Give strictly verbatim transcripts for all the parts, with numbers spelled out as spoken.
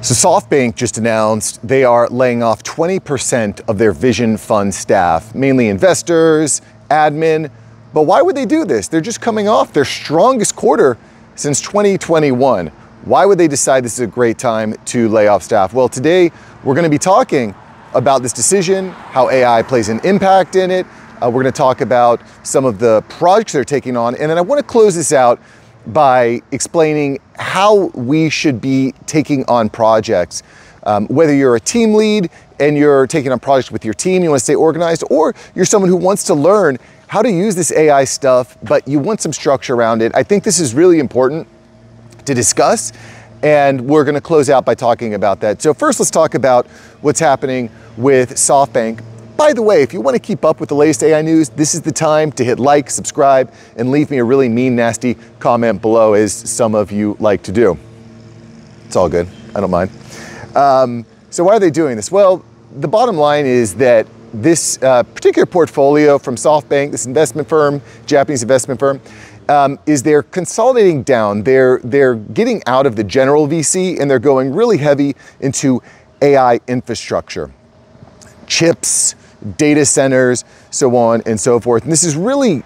So SoftBank just announced they are laying off twenty percent of their Vision Fund staff, mainly investors, admin. But why would they do this? They're just coming off their strongest quarter since twenty twenty-one. Why would they decide this is a great time to lay off staff? Well, today we're going to be talking about this decision, how A I plays an impact in it. Uh, we're going to talk about some of the projects they're taking on. And then I want to close this out by explaining how we should be taking on projects. Um, whether you're a team lead and you're taking on projects with your team, you want to stay organized, or you're someone who wants to learn how to use this A I stuff, but you want some structure around it. I think this is really important to discuss, and we're going to close out by talking about that. So first, let's talk about what's happening with SoftBank. By the way, if you want to keep up with the latest A I news, this is the time to hit like, subscribe, and leave me a really mean, nasty comment below, as some of you like to do. It's all good. I don't mind. Um, so why are they doing this? Well, the bottom line is that this uh, particular portfolio from SoftBank, this investment firm, Japanese investment firm, um, is they're consolidating down. They're, they're getting out of the general V C, and they're going really heavy into A I infrastructure. Chips, data centers, so on and so forth. And this is really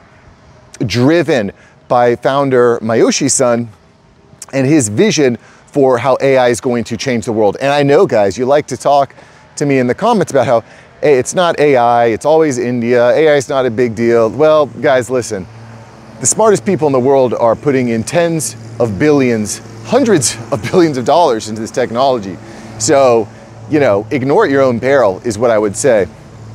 driven by founder Masayoshi Son and his vision for how A I is going to change the world. And I know, guys, you like to talk to me in the comments about how, hey, it's not A I, it's always India, A I is not a big deal. Well, guys, listen, the smartest people in the world are putting in tens of billions, hundreds of billions of dollars into this technology. So, you know, ignore your own barrel is what I would say.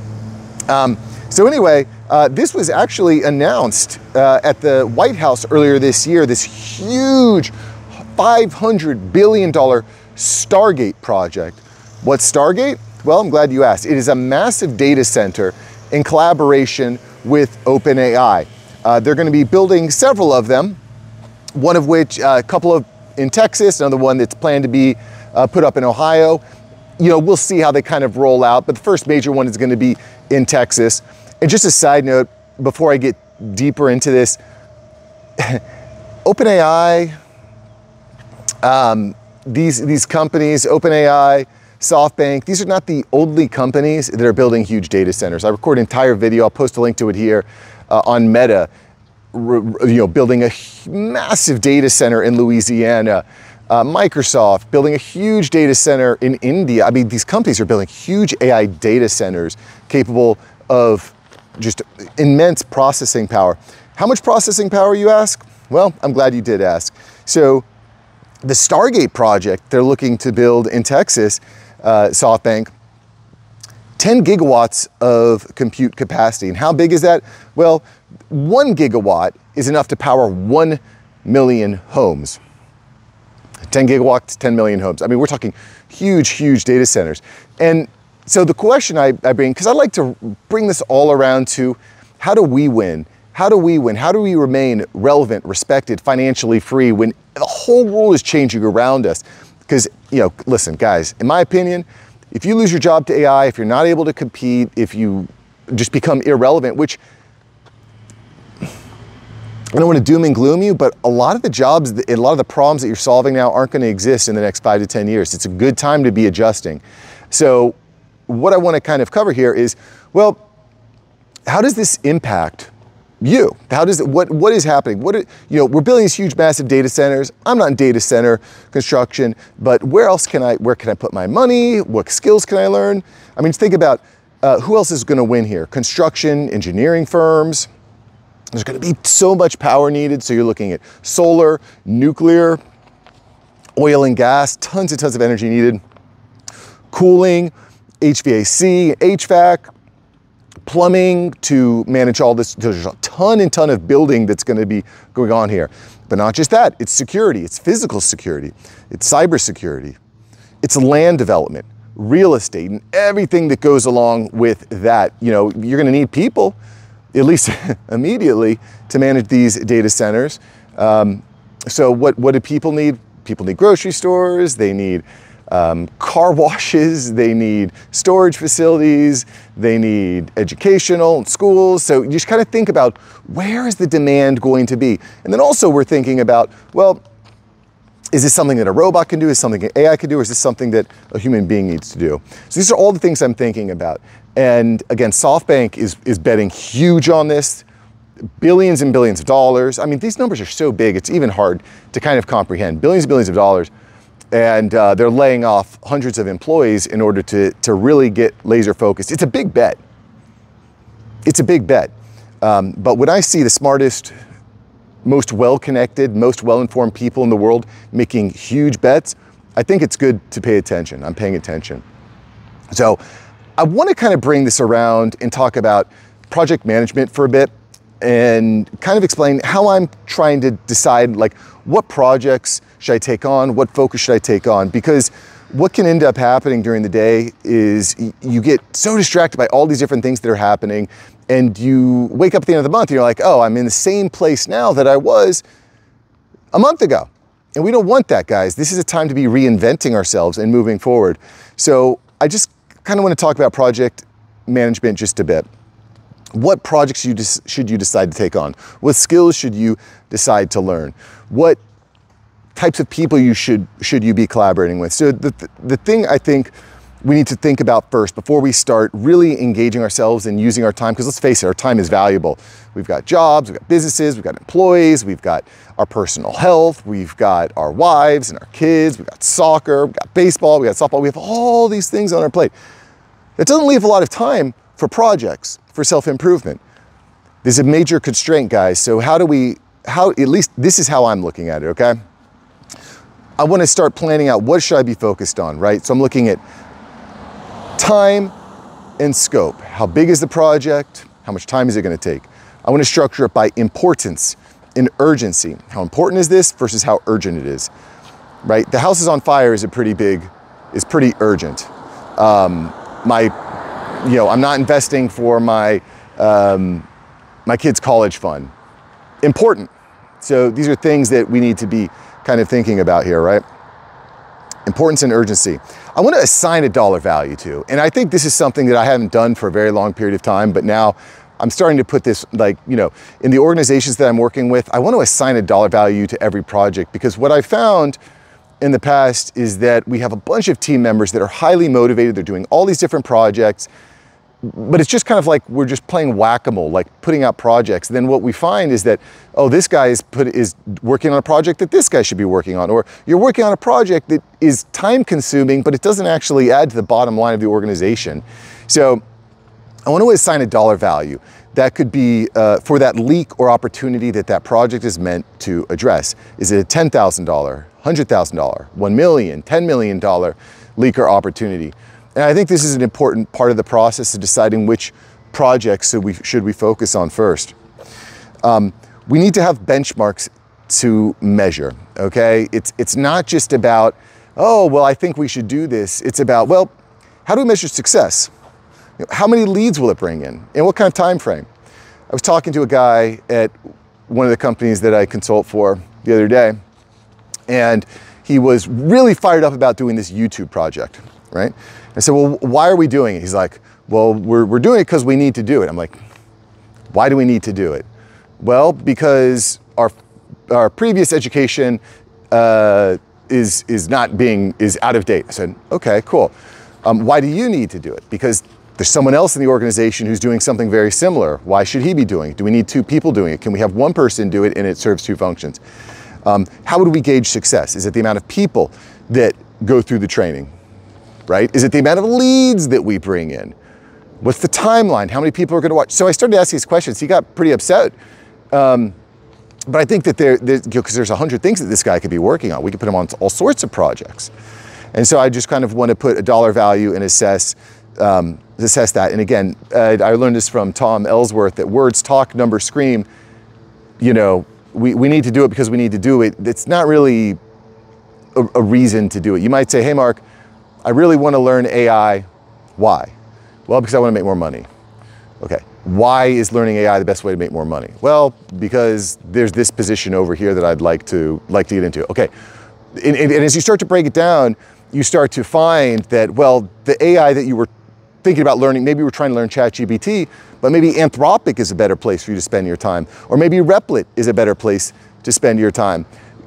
Um, so anyway, uh, this was actually announced uh, at the White House earlier this year, this huge five hundred billion dollar Stargate project. What's Stargate? Well, I'm glad you asked. It is a massive data center in collaboration with OpenAI. Uh, they're going to be building several of them, one of which, uh, a couple of in Texas, another one that's planned to be uh, put up in Ohio. You know, we'll see how they kind of roll out, but the first major one is going to be in Texas. And just a side note, before I get deeper into this, OpenAI, um, these, these companies, OpenAI, SoftBank, these are not the only companies that are building huge data centers. I record an entire video, I'll post a link to it here, uh, on Meta, you know, building a massive data center in Louisiana. Uh, Microsoft building a huge data center in India. I mean, these companies are building huge A I data centers capable of just immense processing power. How much processing power, you ask? Well, I'm glad you did ask. So the Stargate project they're looking to build in Texas, uh, SoftBank, ten gigawatts of compute capacity. And how big is that? Well, one gigawatt is enough to power one million homes. ten gigawatts, ten million homes. I mean, we're talking huge, huge data centers. And so the question I, I bring, because I like to bring this all around to, how do we win? How do we win? How do we remain relevant, respected, financially free when the whole world is changing around us? Because, you know, listen, guys, in my opinion, if you lose your job to A I, if you're not able to compete, if you just become irrelevant, which I don't want to doom and gloom you, but a lot of the jobs, a lot of the problems that you're solving now aren't going to exist in the next five to ten years. It's a good time to be adjusting. So what I want to kind of cover here is, well, how does this impact you? How does it, what, what is happening? What, are, you know, we're building these huge, massive data centers. I'm not in data center construction, but where else can I, where can I put my money? What skills can I learn? I mean, think about uh, who else is going to win here? Construction, engineering firms. There's going to be so much power needed. So you're looking at solar, nuclear, oil and gas, tons and tons of energy needed. Cooling, H V A C, H V A C, plumbing to manage all this. There's a ton and ton of building that's going to be going on here. But not just that, it's security, it's physical security, it's cybersecurity, it's land development, real estate, and everything that goes along with that. You know, you're going to need people, at least immediately, to manage these data centers. Um, so what, what do people need? People need grocery stores, they need um, car washes, they need storage facilities, they need educational schools. So you just kind of think about, where is the demand going to be? And then also we're thinking about, well, Is this something that a robot can do? Is this something an A I can do? Or is this something that a human being needs to do? So these are all the things I'm thinking about. And again, SoftBank is, is betting huge on this, billions and billions of dollars. I mean, these numbers are so big, it's even hard to kind of comprehend. Billions and billions of dollars. And uh, they're laying off hundreds of employees in order to, to really get laser focused. It's a big bet. It's a big bet. Um, but when I see the smartest, most well-connected, most well-informed people in the world making huge bets, I think it's good to pay attention. I'm paying attention. So I want to kind of bring this around and talk about project management for a bit and kind of explain how I'm trying to decide, like, what projects should I take on? What focus should I take on? Because what can end up happening during the day is you get so distracted by all these different things that are happening, and you wake up at the end of the month and you're like, oh, I'm in the same place now that I was a month ago. And we don't want that, guys. This is a time to be reinventing ourselves and moving forward. So I just kind of want to talk about project management just a bit. What projects you should you decide to take on? What skills should you decide to learn? What types of people you should should you be collaborating with? So the, the thing I think we need to think about first before we start really engaging ourselves and using our time, because let's face it, our time is valuable. We've got jobs, we've got businesses, we've got employees, we've got our personal health, we've got our wives and our kids, we've got soccer, we've got baseball, we've got softball, we have all these things on our plate. That doesn't leave a lot of time for projects, for self-improvement. There's a major constraint, guys. So how do we, how, at least this is how I'm looking at it, okay? I want to start planning out what should I be focused on, right? So I'm looking at time and scope. How big is the project? How much time is it going to take? I want to structure it by importance and urgency. How important is this versus how urgent it is, right? The house is on fire is a pretty big, is pretty urgent. Um, my, you know, I'm not investing for my, um, my kid's college fund. Important. So these are things that we need to be kind of thinking about here, right? Importance and urgency. I want to assign a dollar value to, and I think this is something that I haven't done for a very long period of time, but now I'm starting to put this, like, you know, in the organizations that I'm working with, I want to assign a dollar value to every project, because what I found in the past is that we have a bunch of team members that are highly motivated. They're doing all these different projects, but it's just kind of like we're just playing whack-a-mole, like putting out projects. And then what we find is that, oh, this guy is, put, is working on a project that this guy should be working on, or you're working on a project that is time-consuming, but it doesn't actually add to the bottom line of the organization. So I want to assign a dollar value. That could be uh, for that leak or opportunity that that project is meant to address. Is it a ten thousand dollars, one hundred thousand dollars, one million dollars, ten million dollars leak or opportunity? And I think this is an important part of the process of deciding which projects should we, should we focus on first. Um, we need to have benchmarks to measure, okay? It's, it's not just about, oh, well, I think we should do this. It's about, well, how do we measure success? You know, how many leads will it bring in? And what kind of time frame? I was talking to a guy at one of the companies that I consult for the other day, and he was really fired up about doing this YouTube project, right? I said, well, why are we doing it? He's like, well, we're, we're doing it because we need to do it. I'm like, why do we need to do it? Well, because our, our previous education uh, is, is not being, is out of date. I said, okay, cool. Um, why do you need to do it? Because there's someone else in the organization who's doing something very similar. Why should he be doing it? Do we need two people doing it? Can we have one person do it and it serves two functions? Um, how would we gauge success? Is it the amount of people that go through the training? Right? Is it the amount of leads that we bring in? What's the timeline? How many people are going to watch? So I started asking these questions. He got pretty upset. Um, but I think that there, because you know, there's a hundred things that this guy could be working on. We could put him on all sorts of projects. And so I just kind of want to put a dollar value and assess, um, assess that. And again, uh, I learned this from Tom Ellsworth, that words talk, numbers scream. You know, we, we need to do it because we need to do it. It's not really a, a reason to do it. You might say, hey, Mark, I really want to learn A I. Why? Well, because I want to make more money. Okay. Why is learning A I the best way to make more money? Well, because there's this position over here that I'd like to like to get into. Okay. And, and, and as you start to break it down, you start to find that, well, the A I that you were thinking about learning, maybe you were trying to learn ChatGPT, but maybe Anthropic is a better place for you to spend your time. Or maybe Replit is a better place to spend your time.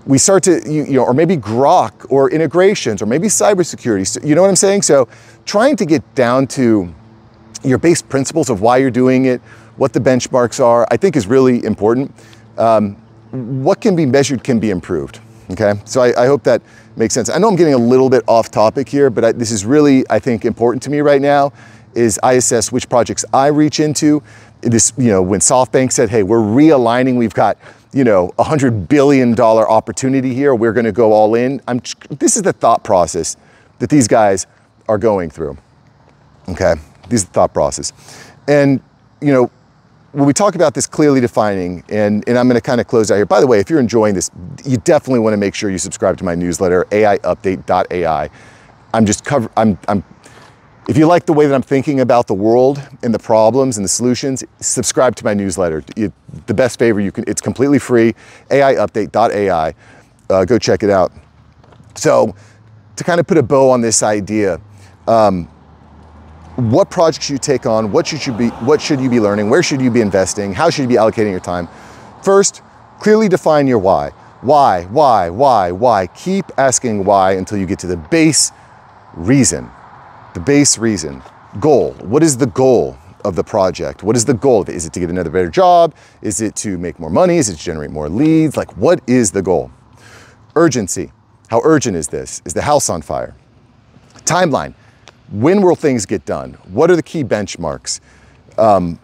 we start to, you, you know, or maybe grok or integrations or maybe cybersecurity. So, you know what I'm saying? So trying to get down to your base principles of why you're doing it, what the benchmarks are, I think is really important. Um, what can be measured can be improved, okay? So I, I hope that makes sense. I know I'm getting a little bit off topic here, but I, this is really, I think, important to me right now, is I assess which projects I reach into. This, you know, when SoftBank said, hey, we're realigning, we've got, you know, a hundred billion dollar opportunity here, we're gonna go all in. I'm, this is the thought process that these guys are going through, okay? This is the thought process. And, you know, when we talk about this clearly defining, and, and I'm gonna kind of close out here. By the way, if you're enjoying this, you definitely wanna make sure you subscribe to my newsletter, A I update dot A I. I'm just cover, I'm, I'm, if you like the way that I'm thinking about the world and the problems and the solutions, subscribe to my newsletter. You, the best favor you can, it's completely free, A I update dot A I. Uh, go check it out. So to kind of put a bow on this idea, um, what projects you take on, what should you be, what should you be learning, where should you be investing, how should you be allocating your time? First, clearly define your why. Why, why, why, why? Keep asking why until you get to the base reason. The base reason. Goal. What is the goal of the project? What is the goal of it? Is it to get another better job? Is it to make more money? Is it to generate more leads? Like, what is the goal? Urgency. How urgent is this? Is the house on fire? Timeline. When will things get done? What are the key benchmarks? Um,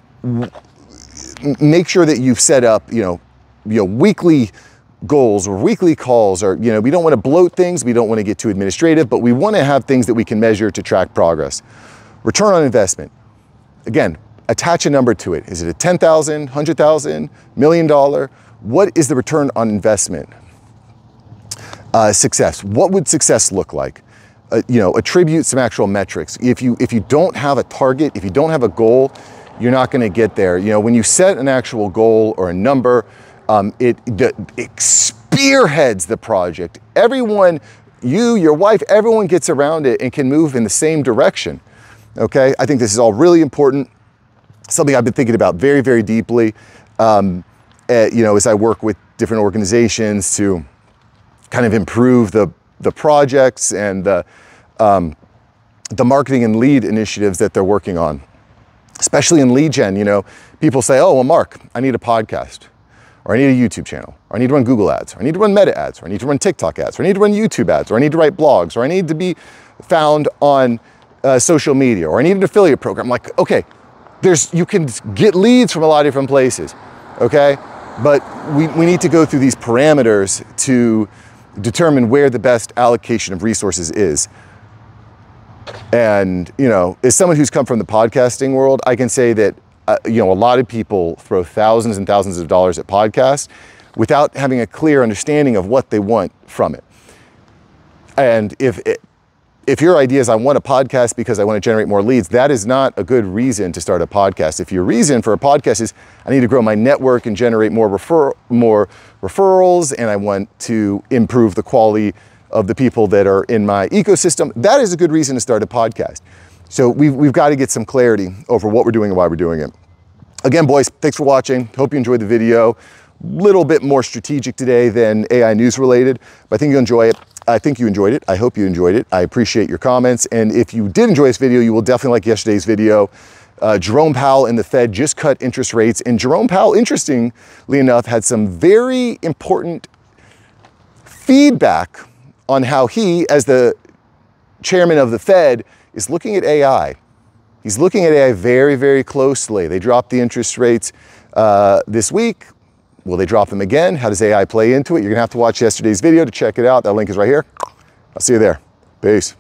make sure that you've set up, you know, you know, weekly goals or weekly calls, or, you know, we don't want to bloat things. We don't want to get too administrative, but we want to have things that we can measure to track progress. Return on investment. Again, attach a number to it. Is it a ten thousand, one hundred thousand, million dollar? What is the return on investment? Uh, success. What would success look like? Uh, you know, attribute some actual metrics. If you, if you don't have a target, if you don't have a goal, you're not going to get there. You know, when you set an actual goal or a number, um, it, it spearheads the project. Everyone, you, your wife, everyone gets around it and can move in the same direction. Okay, I think this is all really important. Something I've been thinking about very, very deeply. Um, uh, you know, as I work with different organizations to kind of improve the the projects and the, um, the marketing and lead initiatives that they're working on, especially in lead gen. You know, people say, oh, well, Mark, I need a podcast, or I need a YouTube channel, or I need to run Google ads, or I need to run Meta ads, or I need to run TikTok ads, or I need to run YouTube ads, or I need to write blogs, or I need to be found on uh, social media, or I need an affiliate program. Like, okay, there's, you can get leads from a lot of different places, okay? But we, we need to go through these parameters to determine where the best allocation of resources is. And, you know, as someone who's come from the podcasting world, I can say that, uh, you know, a lot of people throw thousands and thousands of dollars at podcasts without having a clear understanding of what they want from it. And if it, if your idea is I want a podcast because I want to generate more leads, that is not a good reason to start a podcast. If your reason for a podcast is I need to grow my network and generate more refer more referrals, and I want to improve the quality of the people that are in my ecosystem, that is a good reason to start a podcast. So we've, we've got to get some clarity over what we're doing and why we're doing it. Again, boys, thanks for watching. Hope you enjoyed the video. Little bit more strategic today than A I news related, but I think you'll enjoy it. I think you enjoyed it. I hope you enjoyed it. I appreciate your comments. And if you did enjoy this video, you will definitely like yesterday's video. Uh, Jerome Powell and the Fed just cut interest rates. And Jerome Powell, interestingly enough, had some very important feedback on how he, as the chairman of the Fed, is looking at A I. He's looking at A I very, very closely. They dropped the interest rates uh, this week. Will they drop them again? How does A I play into it? You're gonna have to watch yesterday's video to check it out. That link is right here. I'll see you there. Peace.